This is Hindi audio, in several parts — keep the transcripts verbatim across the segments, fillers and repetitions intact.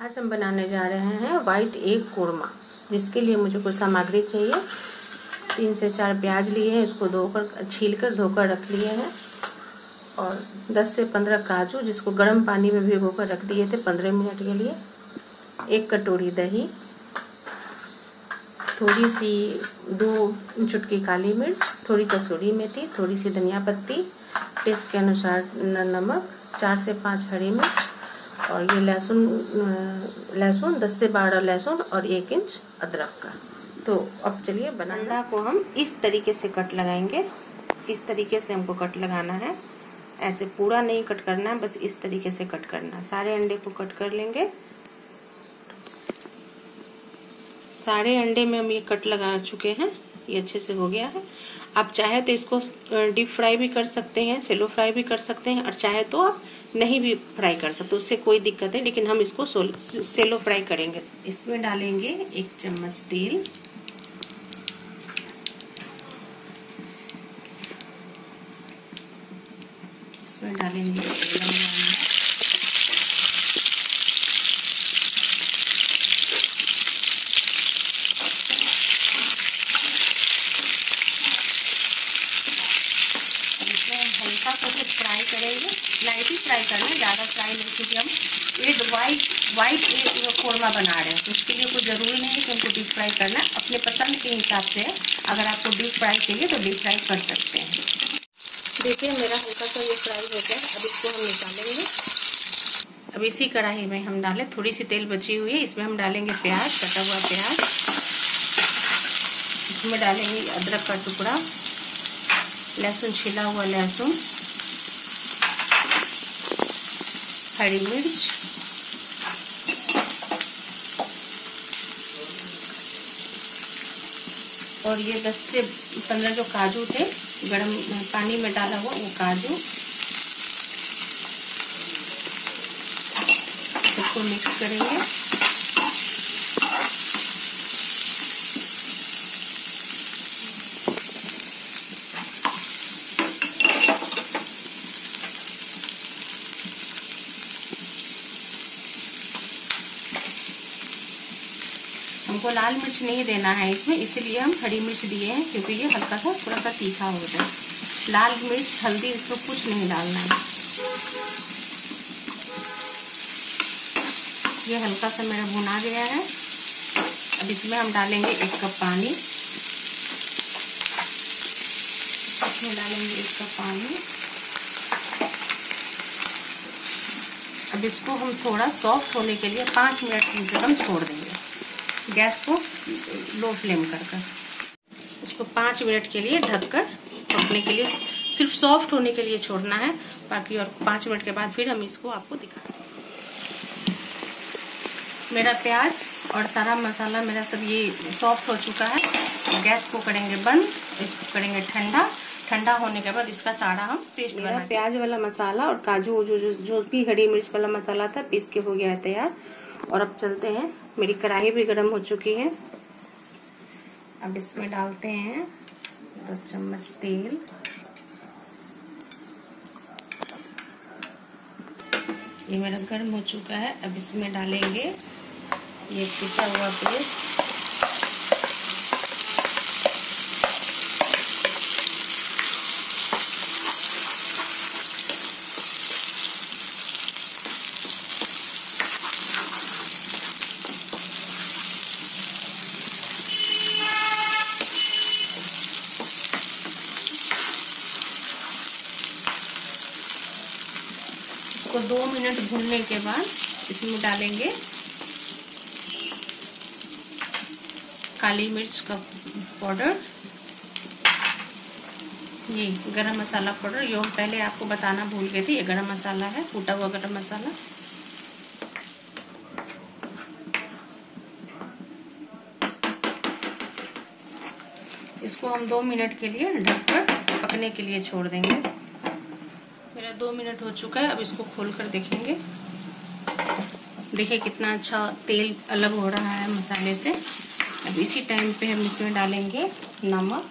आज हम बनाने जा रहे हैं वाइट एग कोरमा, जिसके लिए मुझे कुछ सामग्री चाहिए। तीन से चार प्याज लिए हैं, इसको धोकर छीलकर धोकर रख लिए हैं, और दस से पंद्रह काजू जिसको गर्म पानी में भिगोकर रख दिए थे पंद्रह मिनट के लिए। एक कटोरी दही, थोड़ी सी दो चुटकी काली मिर्च, थोड़ी कसूरी मेथी, थोड़ी सी धनिया पत्ती, टेस्ट के अनुसार नमक, चार से पाँच हरी मिर्च, और ये लहसुन लहसुन दस से बारह लहसुन और एक इंच अदरक का। तो अब चलिए बनाना। अंडा को हम इस तरीके से कट लगाएंगे। इस तरीके से हमको कट लगाना है, ऐसे पूरा नहीं कट करना है, बस इस तरीके से कट करना है। सारे अंडे को कट कर लेंगे। सारे अंडे में हम ये कट लगा चुके हैं, ये अच्छे से हो गया है। आप चाहे तो इसको डीप फ्राई भी कर सकते हैं, सेलो फ्राई भी कर सकते हैं, और चाहे तो आप नहीं भी फ्राई कर सकते, उससे कोई दिक्कत है, लेकिन हम इसको सेलो फ्राई करेंगे। इसमें डालेंगे एक चम्मच तेल, इसमें डालेंगे हल्का सा कुछ फ्राई करेंगे, लाइट ही फ्राई करना है, ज़्यादा फ्राई नहीं, क्योंकि हम egg white white egg korma बना रहे हैं, तो उसके लिए कोई ज़रूरी नहीं है कि हमको डीप फ्राई करना है। अपने पसंद के हिसाब से अगर आपको डीप फ्राई चाहिए तो डीप फ्राई कर सकते हैं। देखिए मेरा हल्का सा ये फ्राई हो गया, अब इसको हम निकालेंगे। अब इसी कढ़ाई में हम डालें, थोड़ी सी तेल बची हुई है, इसमें हम डालेंगे प्याज, कटा हुआ प्याज, इसमें डालेंगे अदरक का टुकड़ा, लहसुन छिला हुआ लहसुन, हरी मिर्च, और ये दस से पंद्रह जो काजू थे गरम पानी में डाला हुआ, वो काजू, सबको मिक्स करेंगे। हमको लाल मिर्च नहीं देना है इसमें, इसीलिए हम हरी मिर्च दिए हैं, क्योंकि ये हल्का सा थोड़ा सा तीखा हो जाए। लाल मिर्च हल्दी इसको कुछ नहीं डालना है। ये हल्का सा मेरा भुना गया है। अब इसमें हम डालेंगे एक कप पानी, इसमें डालेंगे एक कप पानी। अब इसको हम थोड़ा सॉफ्ट होने के लिए पाँच मिनट कम से कम छोड़ देंगे, गैस को लो फ्लेम कर कर। इसको पाँच मिनट के लिए ढककर पकने के लिए, सिर्फ सॉफ्ट होने के लिए छोड़ना है, बाकी और पाँच मिनट के बाद फिर हम इसको आपको दिखाएंगे। मेरा प्याज और सारा मसाला मेरा सब ये सॉफ्ट हो चुका है। गैस को करेंगे बंद, इसको करेंगे ठंडा। ठंडा होने के बाद इसका सारा हम पेस्ट बना, प्याज वाला मसाला और काजू जो जो जो भी हरी मिर्च वाला मसाला था पीस के हो गया है तैयार। और अब चलते हैं, मेरी कढ़ाई भी गर्म हो चुकी है। अब इसमें डालते हैं दो चम्मच तेल, ये मेरा गर्म हो चुका है। अब इसमें डालेंगे ये पिसा हुआ पेस्ट, इसको दो मिनट भूनने के बाद इसमें डालेंगे काली मिर्च का पाउडर, ये गरम मसाला पाउडर, ये हम पहले आपको बताना भूल गए थे, ये गरम मसाला है, कूटा हुआ गरम मसाला। इसको हम दो मिनट के लिए ढककर पकने के लिए छोड़ देंगे। मेरा दो मिनट हो चुका है। अब इसको खोलकर देखेंगे। देखिए कितना अच्छा तेल अलग हो रहा है मसाले से। अब इसी टाइम पे हम इसमें डालेंगे नमक,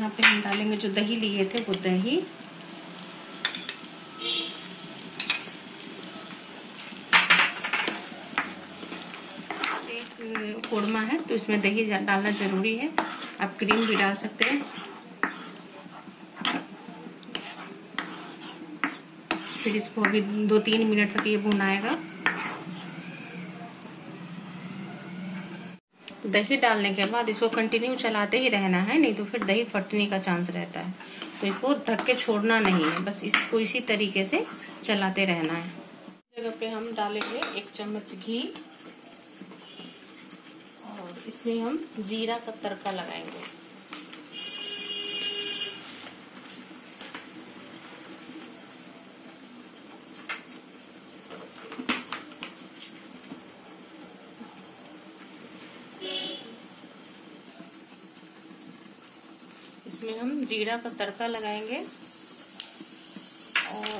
यहाँ पे हम डालेंगे जो दही लिए थे वो दही, एक कोरमा है तो इसमें दही डालना जरूरी है। आप क्रीम भी डाल सकते हैं। फिर इसको अभी दो तीन मिनट तक ये भुनाएगा। दही डालने के बाद इसको कंटिन्यू चलाते ही रहना है, नहीं तो फिर दही फटने का चांस रहता है। तो इसको ढक के छोड़ना नहीं है, बस इसको इसी तरीके से चलाते रहना है। जगह पे हम डालेंगे एक चम्मच घी और इसमें हम जीरा का तड़का लगाएंगे। इसमें हम जीरा का तड़का लगाएंगे और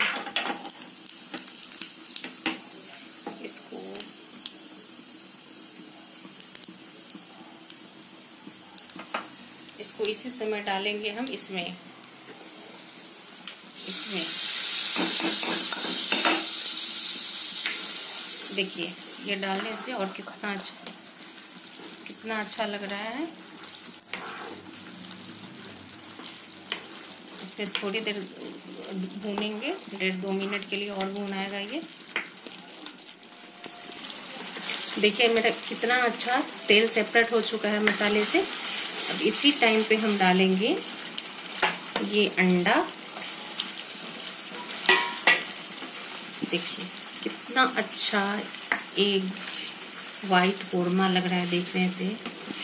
इसको इसको इसी समय डालेंगे हम इसमें इसमें देखिए ये डालने से और कितना अच्छा कितना अच्छा लग रहा है। इसमें थोड़ी देर भूनेंगे, डेढ़ दो मिनट के लिए और भुनाएगा ये। देखिए मेरा कितना अच्छा तेल सेपरेट हो चुका है मसाले से। अब इसी टाइम पे हम डालेंगे ये अंडा। देखिए कितना अच्छा एक वाइट कोरमा लग रहा है देखने से।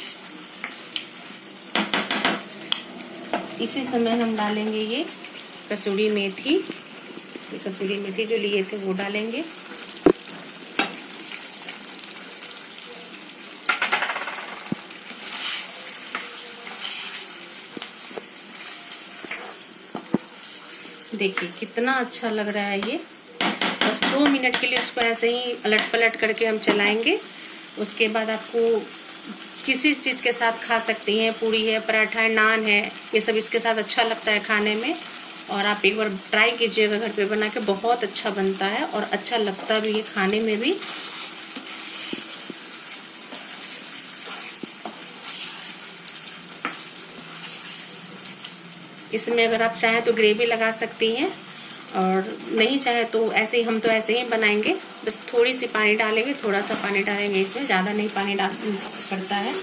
इसी समय हम डालेंगे ये कसूरी मेथी, ये कसूरी मेथी जो लिए थे वो डालेंगे। देखिए कितना अच्छा लग रहा है ये। बस दो मिनट के लिए उसको ऐसे ही अलट पलट करके हम चलाएंगे। उसके बाद आपको किसी चीज़ के साथ खा सकती हैं, पूरी है, पराठा है, नान है, ये सब इसके साथ अच्छा लगता है खाने में। और आप एक बार ट्राई कीजिएगा घर पे बना के, बहुत अच्छा बनता है और अच्छा लगता भी है खाने में भी। इसमें अगर आप चाहें तो ग्रेवी लगा सकती हैं और नहीं चाहे तो ऐसे ही, हम तो ऐसे ही बनाएंगे। बस थोड़ी सी पानी डालेंगे, थोड़ा सा पानी डालेंगे इसमें, ज़्यादा नहीं पानी डाल पड़ता है।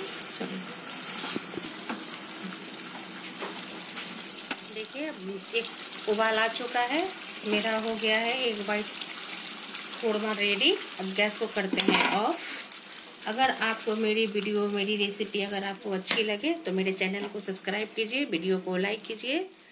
देखिए एक उबाल आ चुका है, मेरा हो गया है एक वाइट कोरमा रेडी। अब गैस को करते हैं ऑफ। अगर आपको मेरी वीडियो, मेरी रेसिपी अगर आपको अच्छी लगे तो मेरे चैनल को सब्सक्राइब कीजिए, वीडियो को लाइक कीजिए।